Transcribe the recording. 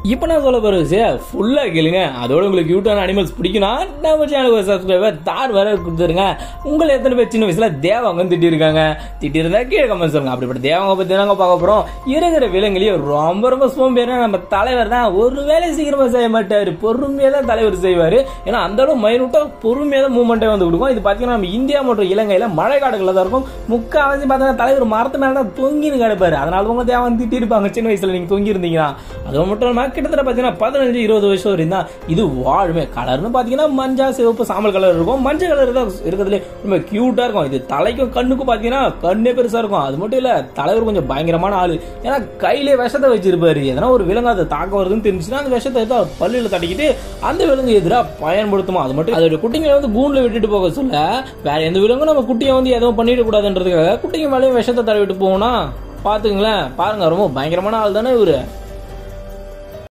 இப்போ நான் சொல்ல போகிற விஷயம் ஃபுல்லாக கேளுங்க. அதோட உங்களுக்கு கியூட்டான அனிமல்ஸ் பிடிக்கும்னா நம்ம சேனலுக்கு சப்ஸ்கிரைபர் தார் வேற கொடுத்துருங்க. உங்களை எத்தனை பேர் சின்ன வயசுல தேவாங்க திட்டிருக்காங்க? திட்டிருந்தா கீழே கமெண்ட் சொல்லுங்க. அப்படிப்பட்ட தேவாங்க பற்றி நாங்கள் பார்க்க போகிறோம். இருக்கிற விலங்குலேயே ரொம்ப ரொம்ப சோம்பேறினா நம்ம தலைவர் தான். ஒரு வேலை சீக்கிரமாக செய்ய மாட்டார், பொறுமையாக தான் தலைவர் செய்வார். ஏன்னா அந்த அளவு மைனூட்டாக பொறுமையாக தான் மூவ்மெண்ட்டே வந்து கொடுக்கும். இது பார்த்தீங்கன்னா நம்ம இந்தியா மற்றும் இலங்கையில் மழை காடுகளில் தான் இருக்கும். முக்கால்வாசி பார்த்தீங்கன்னா தலைவர் மரத்து மேலே தான் தொங்கின்னு கிடப்பாரு. அதனால உங்க தேவன் திட்டிருப்பாங்க சின்ன வயசுல நீங்கள் தொங்கி இருந்தீங்கன்னா. அது மட்டும் கிட்டத்தட்ட பார்த்தீங்கன்னா 15-20 வருஷம் வரையும் தான் இது வாழுமே. கலர்னு பார்த்தீங்கன்னா மஞ்சள் சிவப்பு சாம்பல் கலர் இருக்கும். மஞ்சள் கலர் தான் இருக்கிறதுல ரொம்ப கியூட்டா இருக்கும். இது தலைக்கும் கண்ணுக்கும் பார்த்தீங்கன்னா கண்ணே பெருசா இருக்கும். அது மட்டும் இல்ல தலைவர் கொஞ்சம் பயங்கரமான ஆளு. ஏன்னா கையிலே விஷத்தை வச்சிருப்பாரு. எதனா ஒரு விலங்கு அதை தாக்க வருதுன்னு தெரிஞ்சுன்னா அந்த விஷத்தை எடுத்து பல்லில தட்டிக்கிட்டு அந்த விலங்கு எதிராக பயன்படுத்துமா. அது மட்டும் அதோட குட்டிங்களை வந்து கூண்டுல விட்டுட்டு போக சொல்ல வேற எந்த விலங்கும் நம்ம குட்டியை வந்து எதுவும் பண்ணிட கூடாதுன்றதுக்காக குட்டிங்க மேலேயும் விஷத்தை தடவிட்டு போகணும். பாத்துங்களேன், பாருங்க ரொம்ப பயங்கரமான ஆள் தானே இவரு.